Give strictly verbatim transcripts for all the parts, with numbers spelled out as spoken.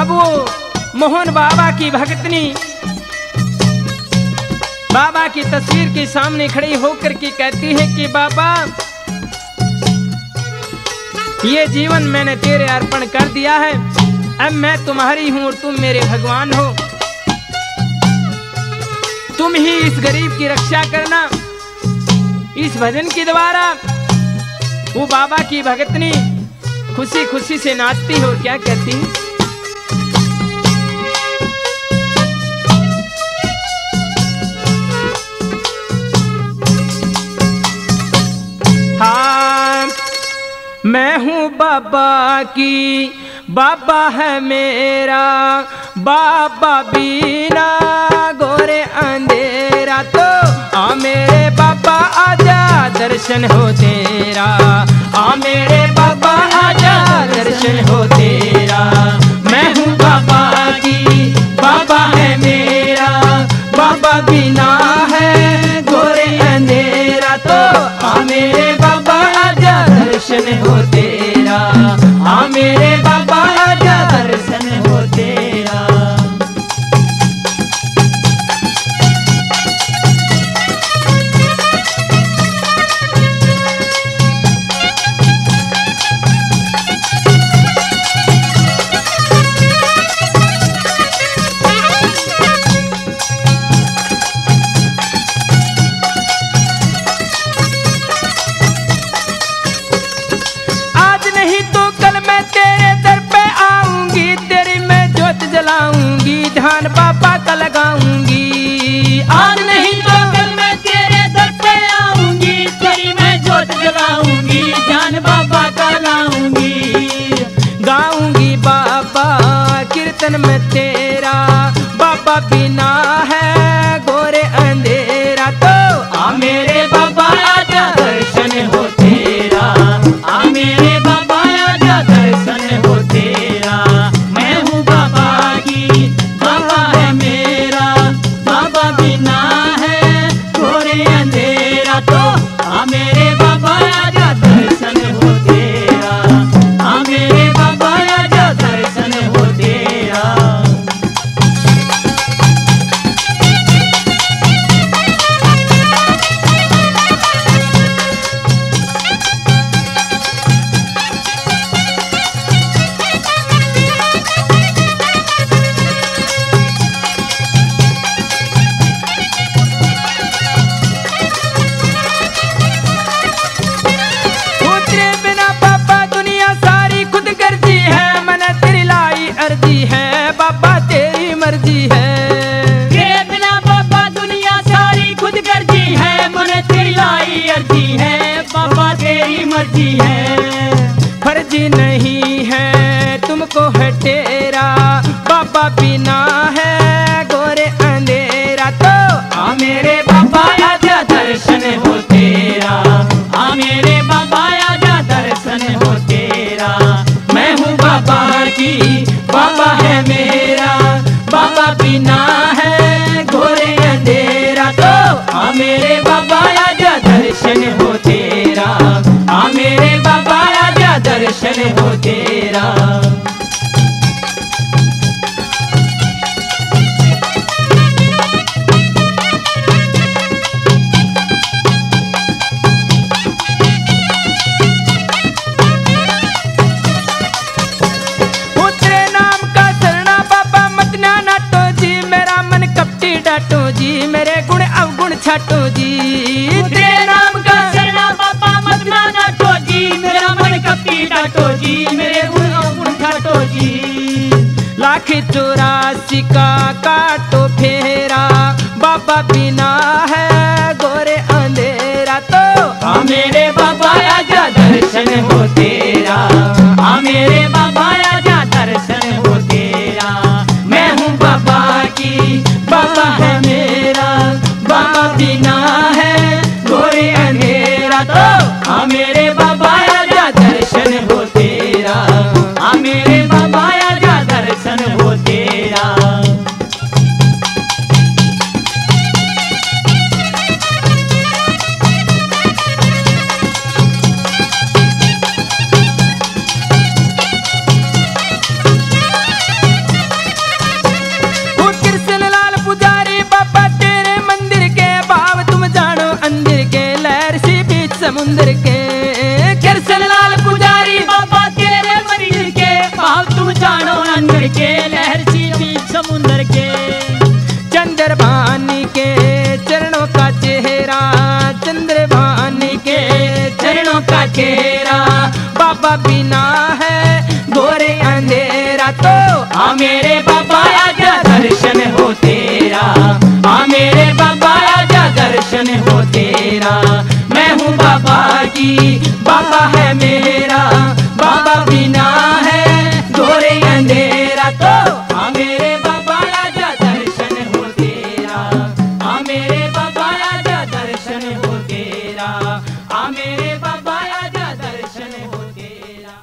अब वो मोहन बाबा की भगतनी बाबा की तस्वीर के सामने खड़ी होकर के कहती है कि बाबा, ये जीवन मैंने तेरे अर्पण कर दिया है। अब मैं तुम्हारी हूं और तुम मेरे भगवान हो। तुम ही इस गरीब की रक्षा करना। इस भजन के द्वारा वो बाबा की भगतनी खुशी खुशी से नाचती है और क्या कहती है? हाँ, मैं हूँ बाबा की, बाबा है मेरा, बाबा बिना गोरे अंधेरा। तो आ मेरे बाबा आजा दर्शन हो तेरा, आ मेरे बाबा आजा दर्शन हो तेरा। मैं हूँ बाबा की, बाबा है मेरा, बाबा बिना है गोरे अंधेरा। तो आ मेरे बाबा आजा दर्शन हो तेरा, आ मेरे बाबा आजा दर्शन हो तेरा। जलाऊंगी ध्यान बाबा का लगाऊंगी। आज नहीं तो कल मैं तेरे दर पे आऊंगी, तेरी मैं जोत जलाऊंगी, ध्यान बाबा का लाऊंगी। गाऊंगी बाबा कीर्तन में तेरा, बाबा बिना है गोरे अंधेरा। तो आ मेरे बाबा आजा दर्शन हो तेरा, आ मेरे बाबा आजा दर्शन हो तेरा। मैं हूँ बाबा की, बाबा है मेरा, बाबा बिना है घोरे अंधेरा। तो आ मेरे बाबा आजा दर्शन हो तेरा, आ मेरे बाबा आजा दर्शन हो तेरा। अर्जी है बाबा तेरी मर्जी है, तेरे बिना बाबा दुनिया सारी खुद गर्जी है। मन तेरी लाई अर्जी है, बाबा तेरी मर्जी है। फर्जी नहीं है तुमको है तेरा, बाबा बिना है गोरे अंधेरा। तो आ मेरे बाबा आजा दर्शन हो तेरा, आ मेरे बाबा आजा दर्शन हो तेरा। मैं हूँ बाबा की, बाबा है मेरा, बाबा बिना है घोरे अंधेरा। तो आ मेरे बाबा आजा दर्शन हो तेरा, आ मेरे बाबा आजा दर्शन हो तेरा। डाटो जी मेरे गुण अवगुण छाटो जी, तेरे नाम का शरणा बाबा मत ना डाटो जी। मेरा मन कपटी डाटो जी, मेरे गुण अवगुण छाटो जी। लाख चौरासी का काटो फेरा, बाबा बिना है गोरे अंधेरा। तो आ मेरे बाबा आजा दर्शन हो तेरा, आ मेरे बाबा आजा दर्शन हो तेरा। मैं हूँ बाबा की, बाबा है मेरा, बाबा बिना है घोरे अंधेरा। तो आ मेरे बाबा आजा दर्शन हो तेरा, आ मेरे बाबा आजा दर्शन हो तेरा। घेरा, बाबा बिना है घोरे अंधेरा। तो आ मेरे बाबा आजा दर्शन हो तेरा, आ मेरे बाबा आजा दर्शन हो तेरा। मैं हूँ बाबा की, बाबा है मेरा, बाबा बिना है घोरे अंधेरा। तो आ मेरे बाबा आजा दर्शन हो तेरा, आ मेरे बाबा आजा दर्शन हो तेरा, आ मेरे बाबा आजा दर्शन हो तेरा।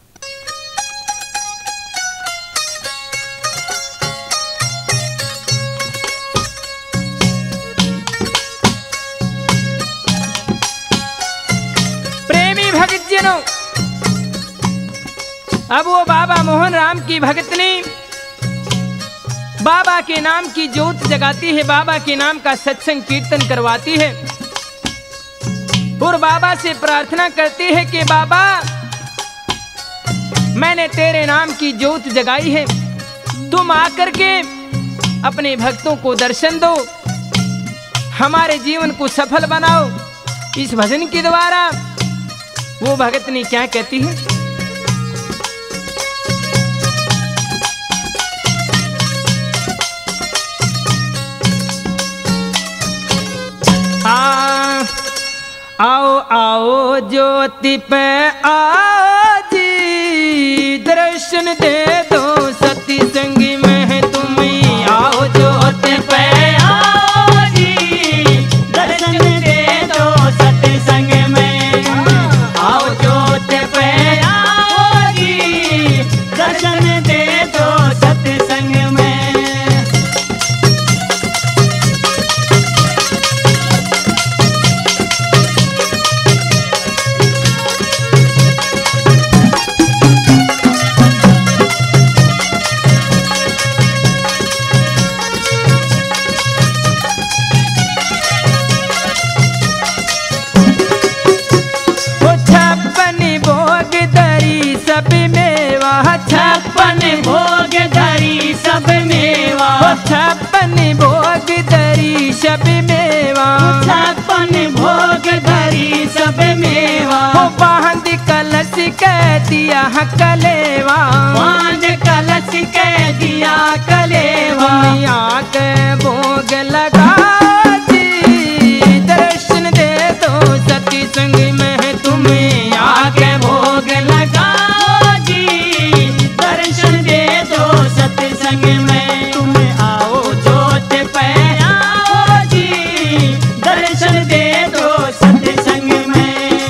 प्रेमी भक्त जनों, अब वो बाबा मोहन राम की भगतनी बाबा के नाम की ज्योत जगाती है, बाबा के नाम का सत्संग कीर्तन करवाती है और बाबा से प्रार्थना करती है कि बाबा मैंने तेरे नाम की ज्योत जगाई है, तुम आकर के अपने भक्तों को दर्शन दो, हमारे जीवन को सफल बनाओ। इस भजन के द्वारा वो भगतनी क्या कहती है? आ, आओ आओ ज्योति पे आज दर्शन दे दो, सती संगी में तुम्हें आओ ज्योति पे आओ जी, दर्शन दे दो सत्संग में। आओ ज्योत पे आओ जी, दर्शन दे दो सत्संग में। छप्पन भोग धरी सब मेवा, छप्पन भोग धरी सब मेवा, छप्पन भोग धरी सब मेवा। हो बांध कलश कह दिया कलेवा, बांध कलश कह दिया कलेवा। दुनिया के भोग लगा जी, दर्शन दे दो सती संग में तुम्हें आके भोग लगा जी, दर्शन दे दो सत्संग में। तुम आओ ज्योत पे आओ जी, दर्शन दे दो सत्संग में।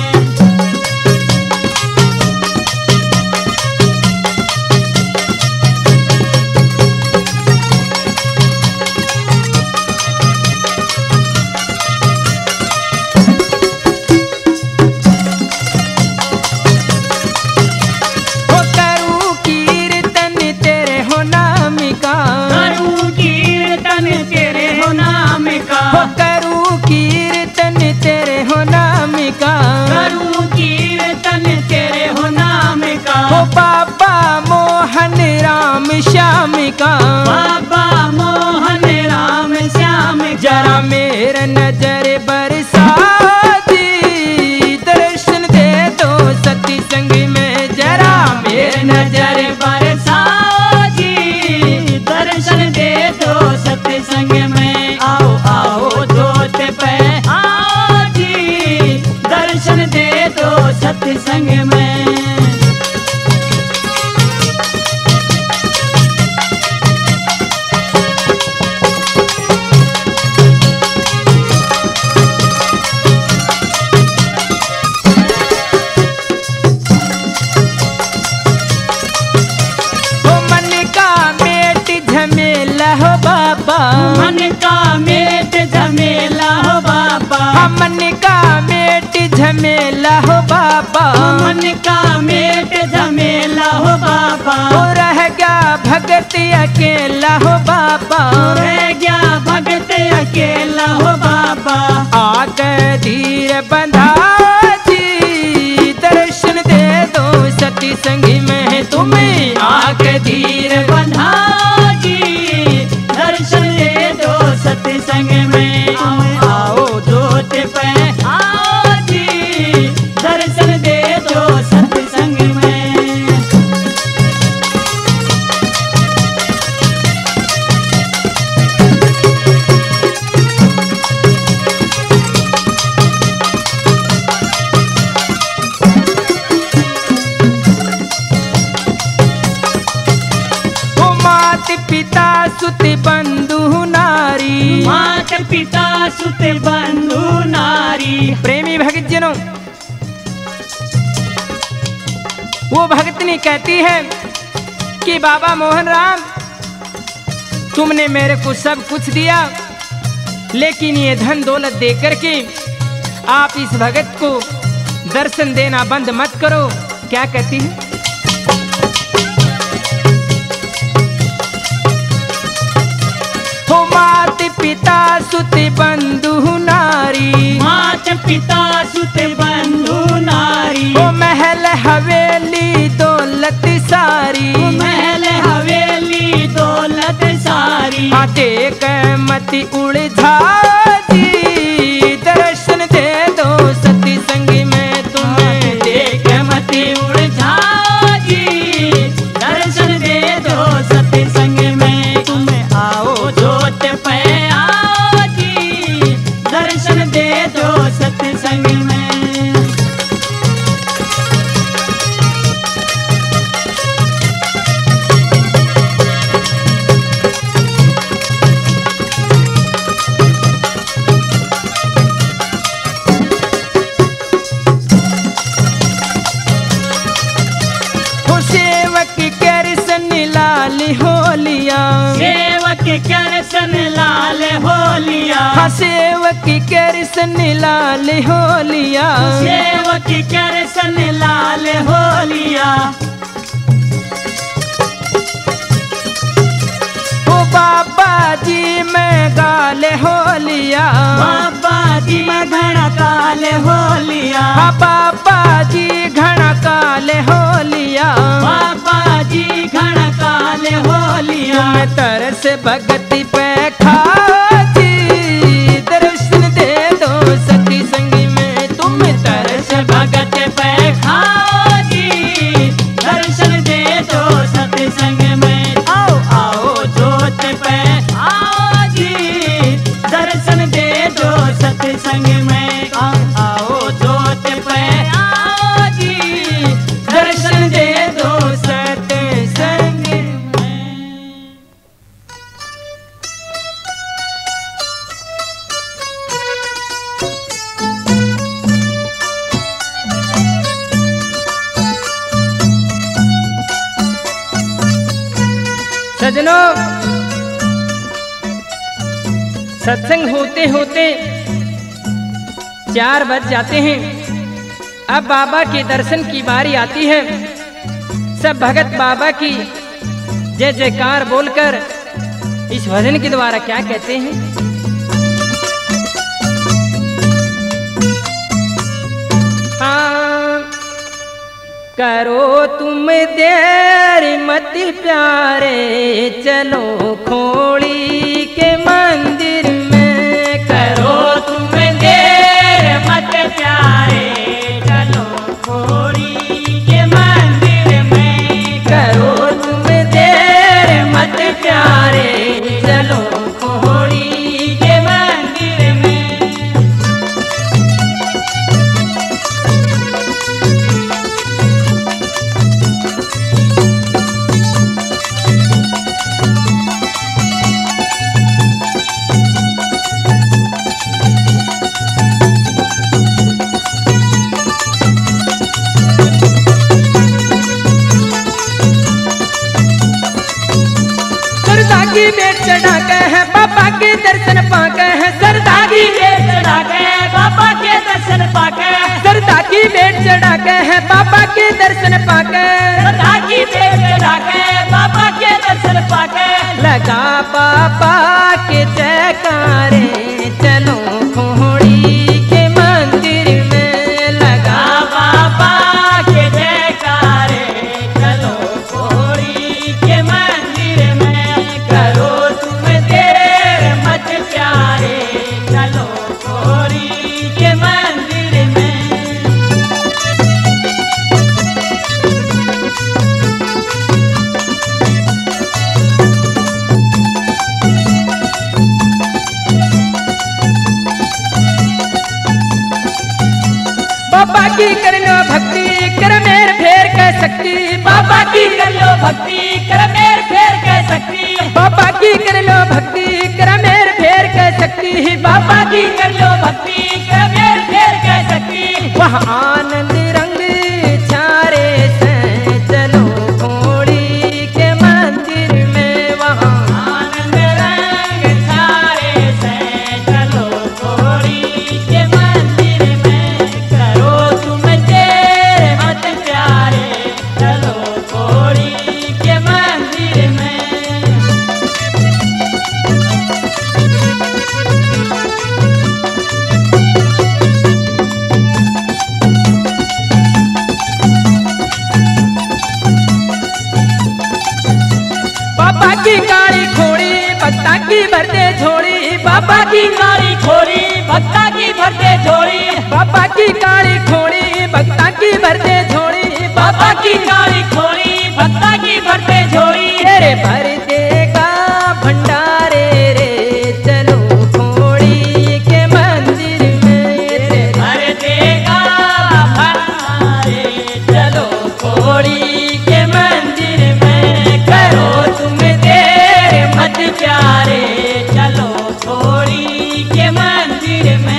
श्याम का बाबा मोहन राम श्याम, जरा मेरा नजर बरसा दी, दर्शन दे दो सती संग में। जरा मेरा नजर बरसा जी, दर्शन दे दो सत्संग में। आओ आओ ज्योत पे आओ जी, दर्शन दे दो सत्संग में। मन का मेट झमेला हो बाबा, मन का मेट झमेला हो बाबा, मन का मेट झमेला हो बाबा। हो रह गया भगत अकेला हो बाबा, रह गया भगत अकेला हो बाबा। आके धीर बंधा जी, दर्शन दे दो सती संगी में तुम्हें आके धीर बंधा जी, दर्शन दे दो सत्संग में। आओ ज्योत पे आओ जी, दर्शन दे पिता सुत बंधु नारी। प्रेमी भक्त जनों, वो भक्तनी कहती है कि बाबा मोहन राम, तुमने मेरे को सब कुछ दिया, लेकिन ये धन दौलत दे करके आप इस भगत को दर्शन देना बंद मत करो। क्या कहती है? हो मात पिता सुत बंधु नारी, मात पिता सुत बंधु नारी। ओ महल हवेली दौलत सारी, महल हवेली दौलत सारी। देख मत उलझा जी, दर्शन दे दो सती संग में तुम्हें। देख मत उलझा जी, दर्शन दे दो सती संग में तुम्हें। आओ जोत पे आओ जी, दर्शन दे दो सती संग में। सेवक करसन लाल होलिया, हाँ सेवक करसन लाल होलिया, सेवक करसन लाल होलिया। ओ बाबा जी मैं गाल होलिया, बाबा जी मैं घना काल होलिया, हाँ बाबा जी घना काल होलिया, बाबा जी घना काल होलिया। मैं तरस भगति पे खा जी, दर्शन दे दो सती संग में तुम। तरस भगत पे खाओ जी, दर्शन दे दो सती संग में। आओ आओ जोत पे आओ जी, दर्शन दे दो सती संग में। आओ आओ जोत पे आओ जी, दर्शन दे दो सती संग में। सजनों, सत्संग होते होते चार बज जाते हैं। अब बाबा के दर्शन की बारी आती है। सब भगत बाबा की जय जयकार बोलकर इस भजन के द्वारा क्या कहते हैं? हाँ, करो तुम देर मत प्यारे, चलो खोड़ी के मंदिर में। करो तुम देर मत प्यारे, चलो खोड़ी के मंदिर में। करो तुम देर मत प्यारे, चलो खोड़ी के मंदिर में। सरदागी बेट चढ़ा के है बाबा के दर्शन पाके है। सरदागी बेट चढ़ा के बाबा के दर्शन पाके, सरदागी बेट चढ़ा के है बाबा के दर्शन पाके। सरदागी बेट चढ़ा के बाबा के दर्शन पाके। लगा बाबा के जयकारे, चलो खोड़ी के मंदिर में। लगा बाबा के जयकारे, चलो खोड़ी के मंदिर में। करो तुम देर मत प्यारे, चलो खोड़ी के मंदिर में। बाबा की कर लो भक्ति, कर मेर फेर कह सकती। बाबा की कर लो भक्ति, कर मेर फेर कह सकती। बाबा की कर लो भक्ति, कर मेर फेर कह सकती। की कर लो भक्ति कबीर फिर कह सकती। वह आनंद रंग छारे से चलो घोड़ी के मंदिर में, वहाँ आनंद रंग छारे से चलो घोड़ी के मंदिर में, करो तुम तेरे मत प्यारे चलो घोड़ी के मंदिर में। बाबा की काली खोड़ी भक्ता की भरते झोड़ी, बाबा की काली खोड़ी भक्ता की भरते झोड़ी, बाबा की काली खोड़ी भक्ता की भरते झोड़ी, बाबा की काली खोड़ी भक्ता की भरते झोड़ी। तेरे भर देगा भंडारे रे चलो घोड़ी के मंदिर में, तेरे भर देगा भंडारे चलो घोड़ी के मंदिर में, करो तुम तेरे मत प्यारे चलो घोड़ी के मंदिर में।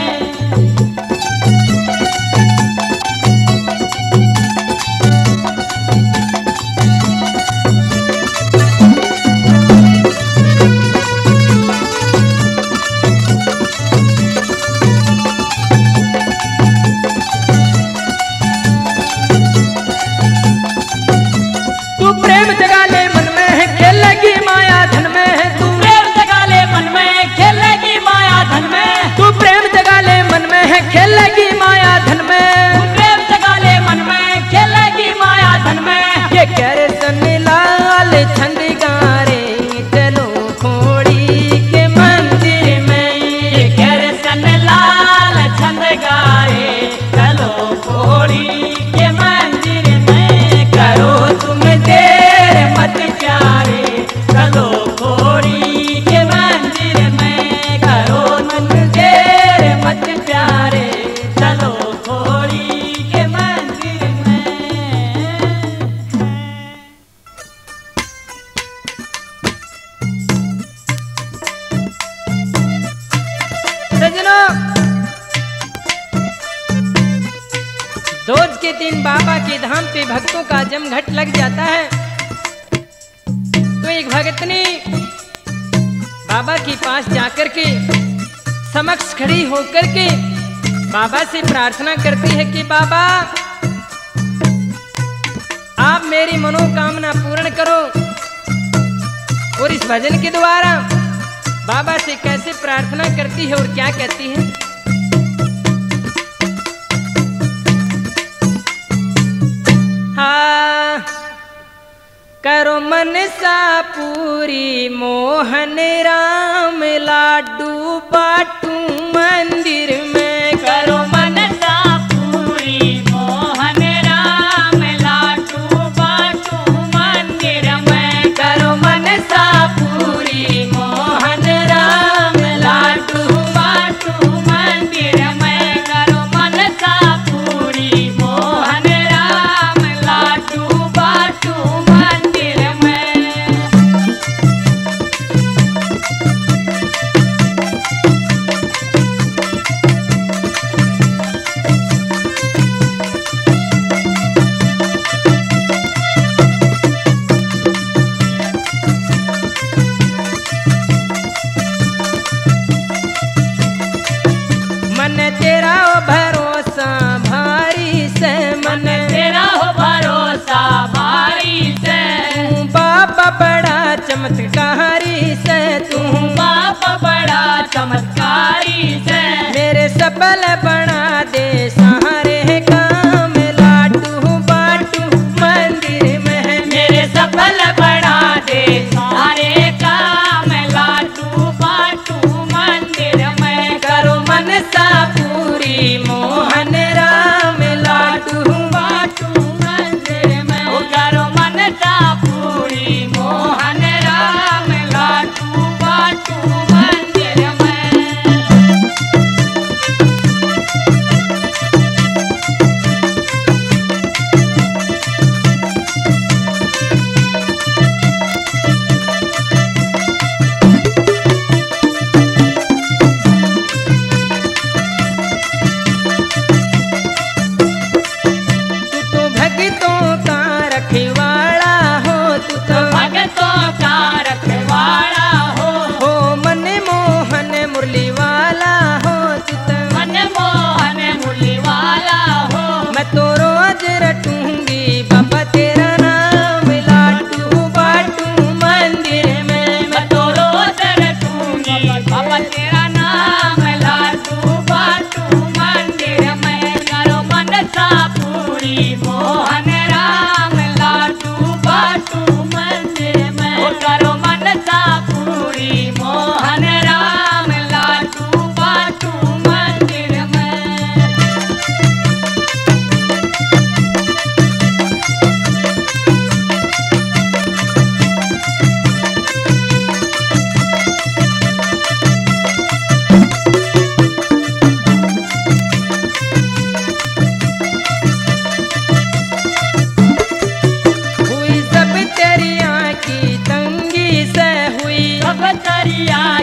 तू प्रेम जगा ले मन में खेलेगी माया धन में, तू प्रेम जगा ले मन में खेलेगी माया धन में, तू प्रेम जगा ले मन में खेलेगी माया धन में, प्रेम जगा ले मन में खेलेगी माया धन में। ये कर सन लाल छंद गारे चलो घोड़ी के मंदिर में, ये कर सन लाल छंद गाए चलो घोड़ी के मंदिर में, करो तुम तेरे मत प्यारे चलो घोड़ी के मंदिर में, करो तुम तेरे मत प्यारे चलो घोड़ी के मंदिर में। सजनों, रोज के दिन बाबा के धाम पे भक्तों का जमघट लग जाता है। तो एक भगतनी बाबा के पास जाकर के समक्ष खड़ी होकर के बाबा से प्रार्थना करती है कि बाबा आप मेरी मनोकामना पूर्ण करो। और इस भजन के द्वारा बाबा से कैसे प्रार्थना करती है और क्या कहती है। हाँ, करो मनसा पूरी मोहन राम लाडू बाटू मंदिर में, करो मनसा पूरी मोहन राम लाडू बाटू मंदिर में, करो मनसा पूरी मोहन राम लाडू बाटू मंदिर में, करो मनसा पूरी मोहन राम लाडू बाटू मंदिर में।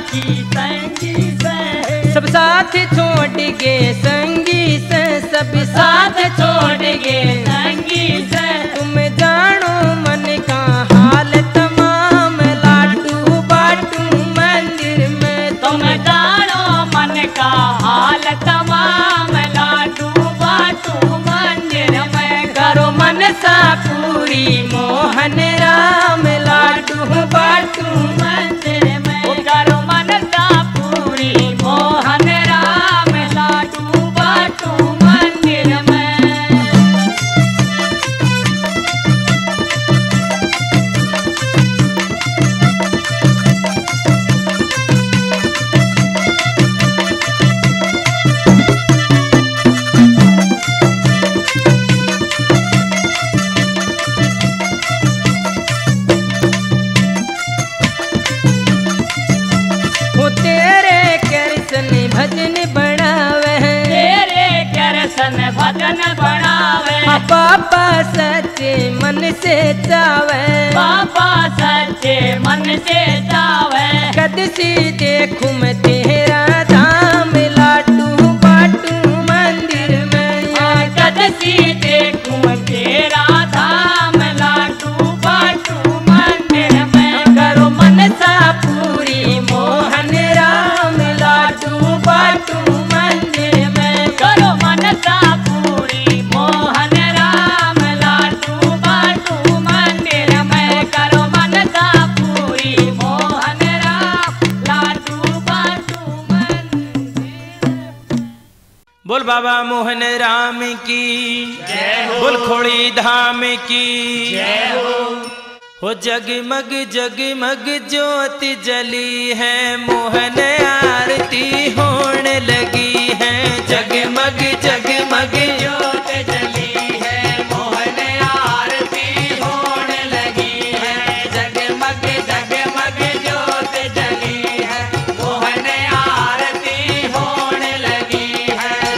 की संगी से, सब साथ छोड़ के संगी से, सब साथ छोड़ के संगी से। तुम जानो मन का हाल तमाम, लाडू बाटू मंदिर में। तुम जानो मन का हाल तमाम, लाडू बाटू मंदिर में। करो मनसा पूरी मोहन राम, लाडू बाटू मंदिर में। करो मनसा पूरी मोहन राम, लाडू बाटू मंदिर में। हो तेरे कृष्ण भजन बढ़ावे, तेरे कृष्ण भजन बढ़ावे। पापा सच्चे मन से चावे, बाबा सच्चे मन से चावे। कदसी देखूं मैं तेरा धाम, लाडू बाटू मंदिर में। कदसी देखूं तेरा धाम, लाडू बाटू मंदिर में। करो मनसा पूरी मोहन राम, लाडू बाटू मंदिर में। करो मनसा पूरी मोहन राम, लाडू बाटू मंदिर में। करो मनसा पूरी मोहन राम, लाडू बाटू मंदिर। बोल बाबा मोहन राम की जय हो। बोल खोड़ी धाम की जय हो। हो जगमग जगमग ज्योति जली है, मोहन आरती होने लगी है। जगमग जगमग ज्योत जली है, मोहन आरती होने लगी है। जगमग जगमग ज्योत जली है, मोहन आरती होने लगी है।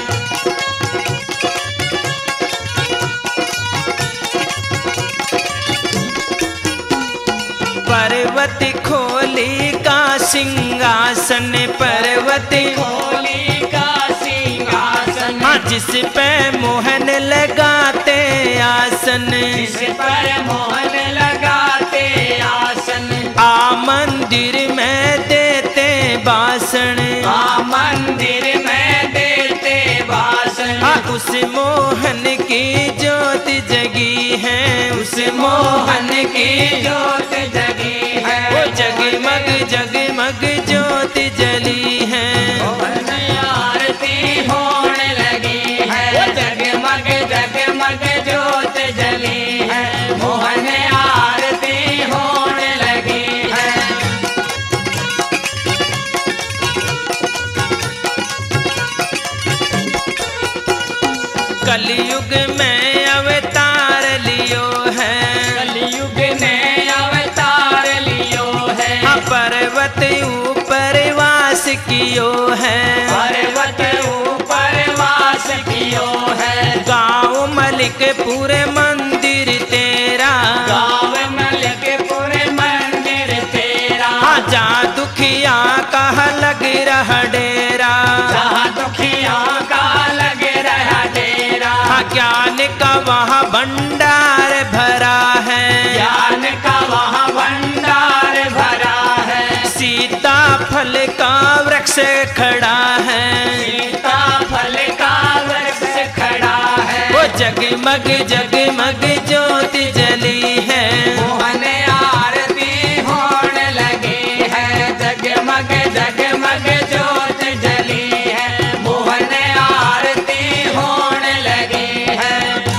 पर्वत खोली का सिंहासन, पर्वत खोली का सिंहासन, हाँ जिस पे मोहन लगाते आसन। जिस पर मोहन लगाते आसन। आ मंदिर में देते भाषण, आ मंदिर में देते भाषण। हाँ उस मोहन की ज्योति जगी है, उस मोहन की ज्योत जगी है। वो जगमग जगमग ज्योति जली है। मोहन आरती होने लगी है, जगमग जगमग ज्योत जली है। मोहन आरती होने लगी है। कलयुग में अवतार लियो है, कलयुग ने अवतार लियो है। हाँ पर्वत ऊपर वास कियो है, पर्वत ऊपर वास कियो है। गाँव मलिकपुर मंदिर तेरा, गाँव मलिकपुर मंदिर तेरा। हाँ जहाँ दुखिया का लग रहा डेरा, जहाँ दुखिया का लग रहा डेरा। हाँ ज्ञान का वहाँ भंडार भरा है, ज्ञान का वहाँ भंडार भरा है। सीता फल का वृक्ष खड़ा है, सीता फल का वृक्ष खड़ा है। वो जगमग जगमग ज्योति जली है। मोहन आरती होने लगी है, जगमग जगमग ज्योत जली है। मोहन आरती होने लगी है।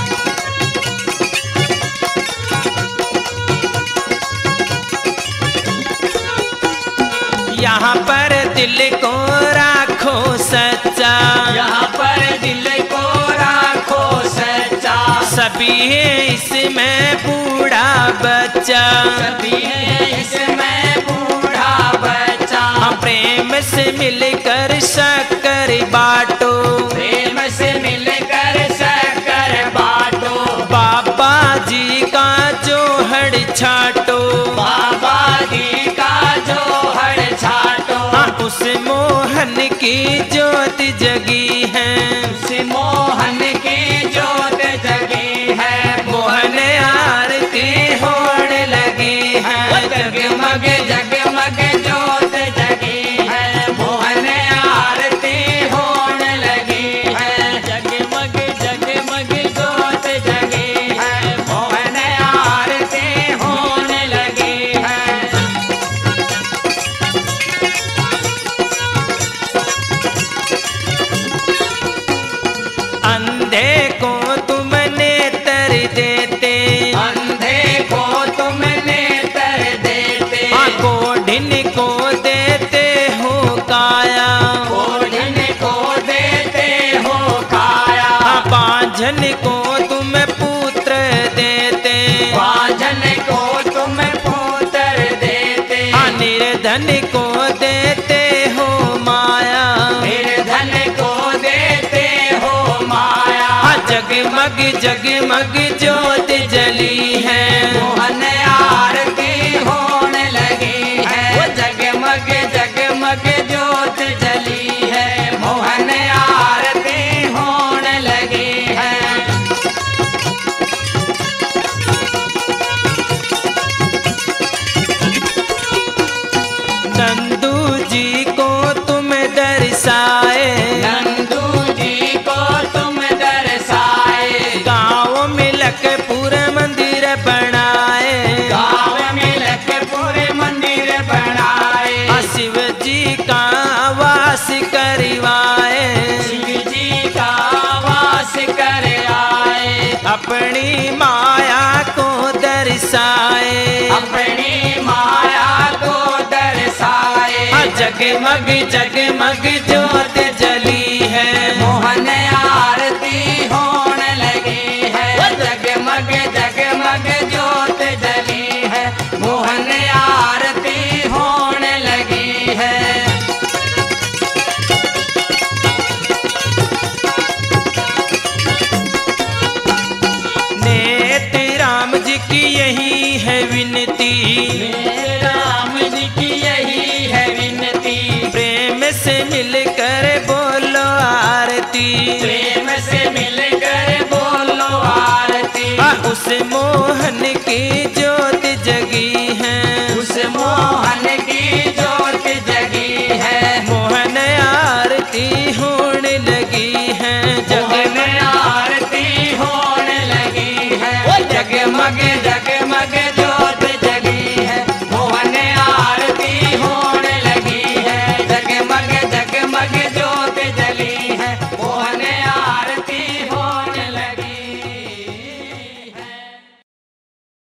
यहाँ पर दिल को राखो सच्चा, यहाँ पर दिल को राखो सच्चा। सभी है इसमें बूढ़ा बच्चा, सभी है इसमें बूढ़ा बच्चा। हाँ प्रेम से मिलकर शक्कर बाटो, प्रेम से मिलकर शक्कर बाटो। बाबा जी का जो हड़ छाटो, बाबा जी का जो हड़ छाटो। हाँ की ज्योत जगी है, श्री मोहन की ज्योत जगी है, मोहन आरती होने लगी है। जगमग जगमग ज्योत जगी है, मोहन आरती होने लगी है। जगमग जगमग ज्योत जगी है, मोहन आरती होने लगी है। अंधे को तुम नेत्र देते, अंधे को तुम नेत्र देते, कोढ़िन को देते हो काया, कोढ़िन को देते हो काया, बांझन को तुम पुत्र देते, बाजन को तुम पुत्र देते, निर्धन को देते हो माया, निर्धन को देते हो माया। जगमग जगमग ज्योत जली है, मोहन आरती होने लगी है। जगमग जगमग ज्योत जली है, मोहन आरती होने लगी है। नंदू जी को तुम दर्शाए, नंदू जी को तुम दर्शाए, गाँव में लखपुर मंदिर बनाए, गाँव में लखपुर मंदिर बनाए, शिव जी का वास करवाए, शिव जी का वास कर आए, अपनी माया को दर्शाए, अपनी माया को दर्शाए। जगमग जगमग ज्योत जली है, मोहन आरती होने लगी है। जगमग जगमग ज्योत जली है, मोहन आरती होने लगी है। नेत्र राम जी की यही है विनती, राम जी की यही है विनती, प्रेम से मिलकर बोलो आरती, प्रेम से मिलकर बोलो आरती। उस मोहन की